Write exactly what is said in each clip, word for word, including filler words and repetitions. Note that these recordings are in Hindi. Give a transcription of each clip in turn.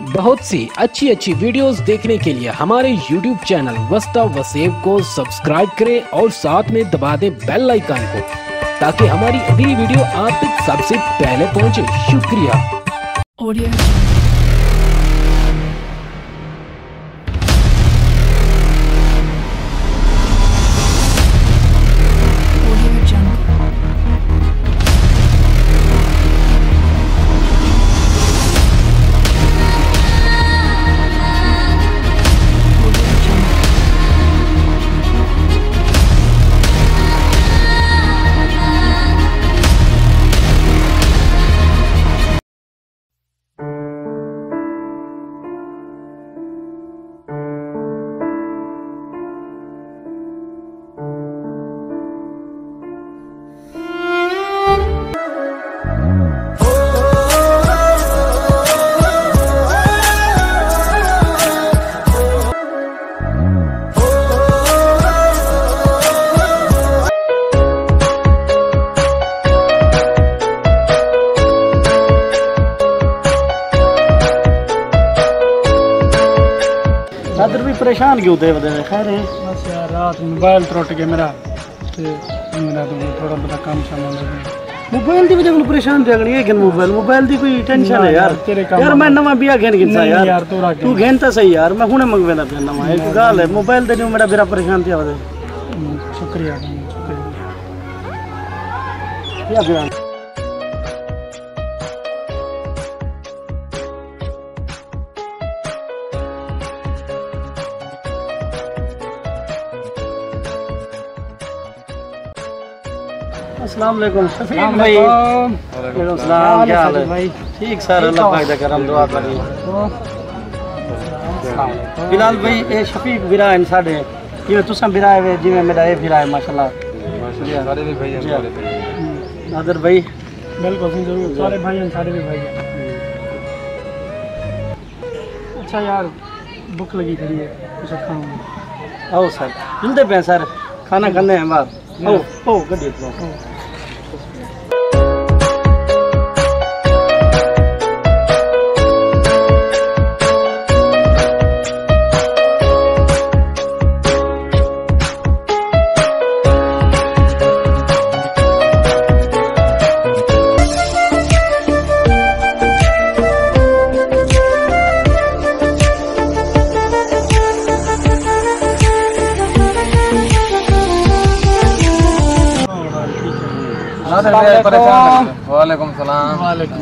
बहुत सी अच्छी अच्छी वीडियोस देखने के लिए हमारे यूट्यूब चैनल वस्ता वसेब को सब्सक्राइब करें और साथ में दबा दें बेल आइकन को ताकि हमारी अगली वीडियो आप तक सबसे पहले पहुंचे। शुक्रिया। ऑडियो दादर भी परेशान क्यों थे बदे खैर है बस यार रात मोबाइल टूट गया मेरा ते मेरा तो थोड़ा बड़ा काम सामान लगे मोबाइल दी वजह परेशान थे अगली है मोबाइल मोबाइल दी कोई टेंशन है यार यार मैं नवा बिया घेन गिनसा यार यार तू तू घेन तो सही यार मैं हुने मंगवेंदा पे नवा एक गाल है मोबाइल दे मेरा बिरा परेशान थे बदे शुक्रिया शुक्रिया या बिरा अस्सलाम वालेकुम शफीक भाई। वालेकुम सलाम, क्या हाल है भाई? ठीक सर, अल्लाह पाक दा करम दुआ करी। बिलाल भाई ए शफीक बिरा है साडे जिवें तुसां बिरा है जिवें मेरा ए बिरा है माशाल्लाह माशाल्लाह सारे भी भाई हैं नादर भाई बिल्कुल जरूर सारे भाई हैं सारे भी भाई हैं। अच्छा यार भूख लगी खड़ी है कुछ खाऊंगा। आओ सर मिलते पे सर खाना खाने हैं बात ओ ओ गड्डी तो वालेकुम सलाम।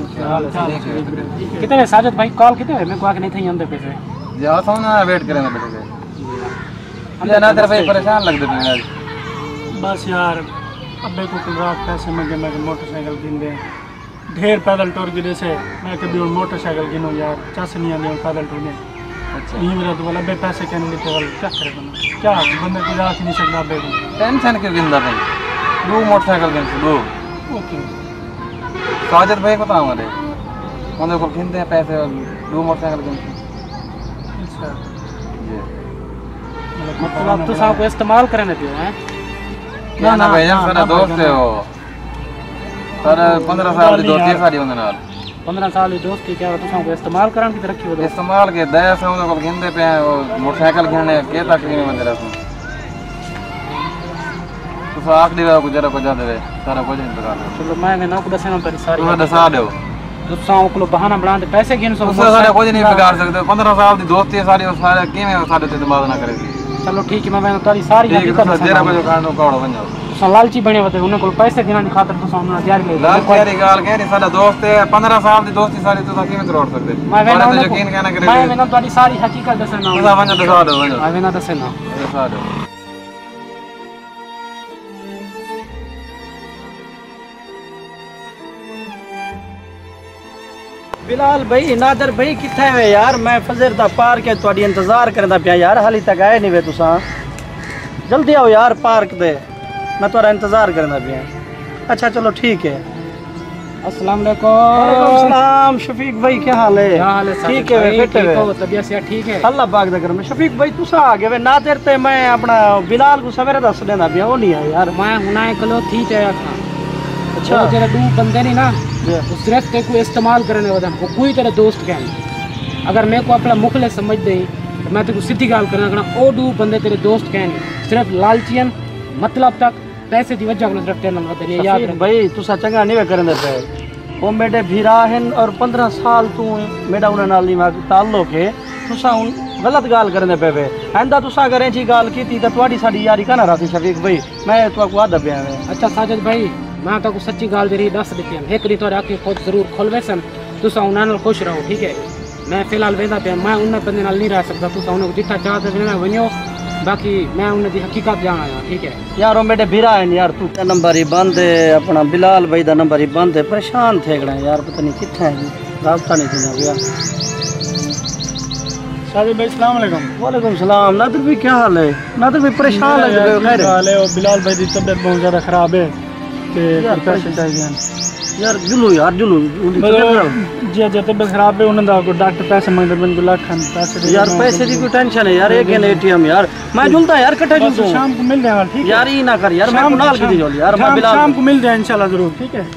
कितने साजिद भाई कॉल कितने मेरे को आके नहीं थे अंदर पैसे जाओ तो ना वेट करेंगे बेटे ये ना तेरे भाई परेशान लग दे आज बस यार अब्बे को कल रात पैसे मांगे मैं मोटरसाइकिल गिन दे ढेर पैदल टूर गिरे से मैं कभी और मोटरसाइकिल गिनो यार चस नहीं आने पैदल टूरने। अच्छा ये मेरा तो वाला अब्बे पैसे कहने लेते वाले क्या करे बंदा क्या बंदे को जा नहीं सकता अब्बे को टेंशन क्यों गिनदा भाई दो मोटरसाइकिल गिन दो ओके साजिद भाई को बताऊं रे उन्हें को गिनते हैं पैसे दो मोटरसाइकिल गिनते। अच्छा ये मतलब तो साहब को इस्तेमाल करने दियो हैं ना ना भाई मेरा दोस्त है वो सर पंद्रह साल की दोस्ती सारी उनके नाल पंद्रह साल की दोस्ती क्या तो साहब को इस्तेमाल करन की रखी हो इस्तेमाल के दया से उन्हें को गिनते पे वो मोटरसाइकिल गिनने के तक नहीं बंदे रहते तो आखिरी बार को जरा को जा दे सारा कुछ नहीं बता दो। चलो मैं मैं ना को दसना तेरी सारी तुम्हें दसा दो तो साहब को बहाना बना दे पैसे गिन सो सारे कुछ नहीं बिगाड़ सकते पंद्रह साल की दोस्ती है सारी सारे किवें सारे ते बात ना करेगी। चलो ठीक है मैं मैं तेरी सारी हकीकत जरा को कांडो काड़ो बन जाओ तो लालची बने होते उन्हें को पैसे गिनने खातिर तो सामने जारी ले लाल तेरी गाल कह नहीं सारा दोस्त है पंद्रह साल की दोस्ती सारी तो किवें तोड़ सकते मैं मैं तो यकीन कहना करे मैं मैं तेरी सारी हकीकत दसना ना बन दसा दो मैं ना दसना दसा दो। बिलाल भाई नादर भाई किथे है यार मैं फजर दा पार के तुम्हारी इंतजार करदा पिया यार हाली तक आए नहीं वे तुसा जल्दी आओ यार पार्क दे मैं तुम्हारा इंतजार करदा पिया। अच्छा चलो ठीक है। अस्सलाम वालेकुम। वालेकुम सलाम शफीक भाई क्या हाल है? क्या हाल है? ठीक है फिट है तबीयत से ठीक है अल्लाह पाक दा करम। शफीक भाई तुसा आ गए ना देर ते मैं अपना बिलाल को सवेरे दस देना पिया वो नहीं है यार मैं हुना कलो थी ते था। अच्छा वो तेरे दो बंदे नहीं ना उस रस्ते को इस्तेमाल करने वाला वो कोई तेरा दोस्त क्या अगर मैं को अपना मुखले समझ दे तो मैं तेको सीधी गाल करना करना ओ दू बंदे तेरे दोस्त कहने सिर्फ लालचियन मतलब तक पैसे दी वजह को सिर्फ तेरे नाल बदले याद रख भाई तुसा चंगा नहीं वे करन दे पे वो मेरे भीरा हैं और पंद्रह साल तू मेरा उन्हें नाल नहीं मांग ताल्लुक है तुसा उन गलत गाल करने पे वे आंदा तुसा करें जी गाल की थी तो तुम्हारी साड़ी यारी का ना रहती शफीक भाई मैं तो को आदा पिया में अच्छा साजिद भाई मैं तो सच्ची गाल तेरी दस देती हूं एक री तो आके खुद जरूर खोलवे सन तुसा उन्हां नाल खुश रहो ठीक है मैं फिलहाल वेंदा पे मैं उन बंदे नाल नहीं रह सकता तुसा उन्हें जिथा चाहते वेना वनियो बाकी मैं उन्हें दी हकीकत जाना है ठीक है यार वो मेरे भीरा है यार तू का नंबर ही बंद है अपना बिलाल भाई दा नंबर ही बंद है परेशान थे गए यार पता नहीं किथे है रास्ता नहीं देना भैया साजिद भाई अस्सलाम वालेकुम। वालेकुम सलाम नादिर भाई क्या हाल है नादिर भाई परेशान लग रहे हो खैर हाल है और बिलाल भाई की तबीयत बहुत ज़्यादा खराब है ते पैसे चाहिए यार जुलू यार जुलू जी जी तबीयत खराब है उन्होंने को डॉक्टर पैसे मंगते बिन को लाखन पैसे यार पैसे की कोई टेंशन है यार एक है एटीएम यार मैं जुलता यार कट्ठा जुलता शाम को मिल जाएगा ठीक है यार ये ना कर यार मैं कुनाल की जोल यार मैं बिलाल शाम को मिल जाए इंशाल्लाह जरूर ठीक है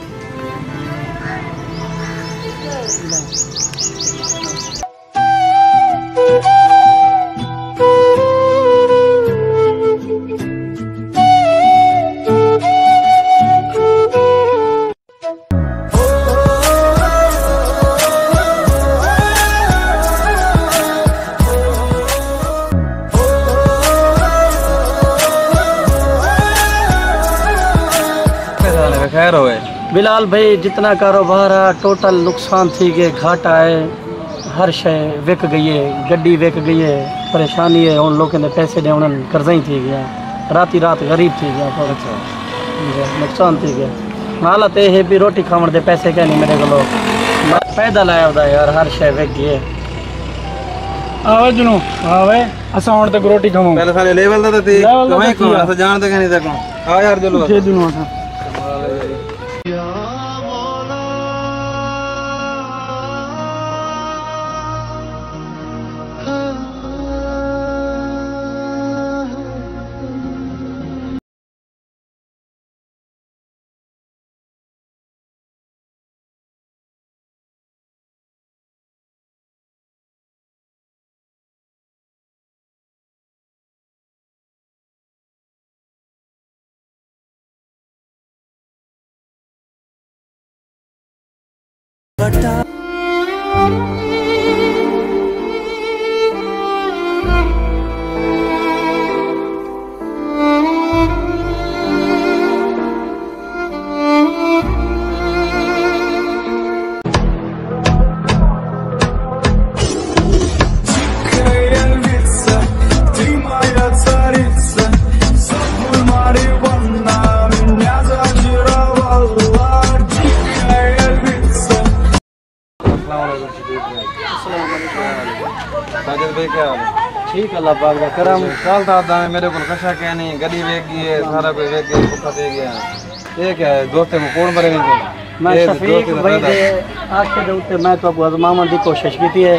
खैर होए बिलाल भाई जितना कारोबार है टोटल नुकसान थी गए घाटा है हर शय विक गई है गड्डी विक गई है परेशानी है उन लोगों ने पैसे दे उन्होंने कर्जा ही थी गया राती रात गरीब थी गया अच्छा नुकसान थी गया हालत ये है भी रोटी खावन दे पैसे क्या नहीं मेरे को पैदा लाया होता यार हर शय विक गई है आवे जुनू आवे असा हुन तक रोटी खाऊं पहले साले लेवल दा थे तुम्हें को असा जानते नहीं तक आ यार जुलू के जुनू असा साजिद भाई क्या हाल है ठीक अल्लाह पाक दा करम कल था दामे मेरे को कशा क्या नहीं गड्डी वेग गई है सारा कोई वेग गया भूखा दे गया ये क्या है दोस्त को कौन मरे नहीं मैं शफीक भाई दे आके दे उते मैं तो आजमावन दी कोशिश की है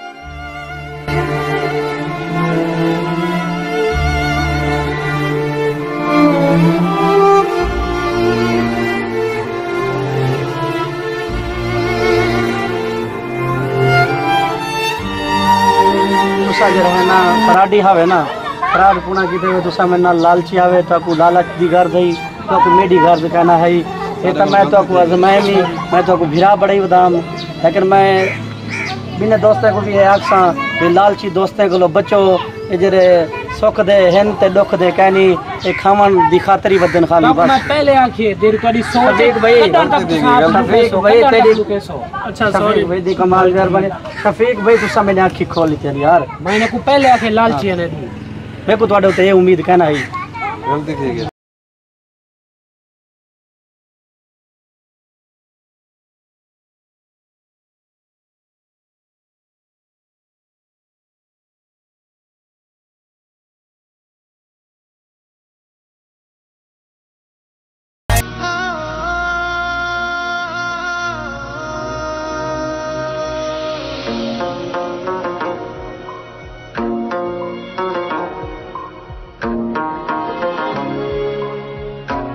तुसा जो है ना फराडी हावे ना फराड पुना की थे तुसा में ना लालची आवे तो आपको लालच दी घर दई तो आपको मेडी घर से कहना है ये तो मैं तो आपको आजमाए नहीं मैं तो आपको भिरा बड़ाई बदाम लेकिन मैं बिना दोस्तों को भी है आखसा ये लालची दोस्तों को लो बचो ये जरे सुख दे हेन ते दुख दे कहनी ये खावन दी खातरी बदन खाली बस मैं पहले आंखी तेरी कड़ी सोच शफीक भाई शफीक भाई तेरी अच्छा सॉरी शफीक भाई दी कमाल घर बने शफीक भाई तुसा मैंने आंखी खोली तेरी यार मैंने को पहले आके लालची ने दी मैं को ਤੁਹਾਡੇ ਉੱਤੇ ਇਹ ਉਮੀਦ ਕਹਿਣਾ ਹੈ गलती थी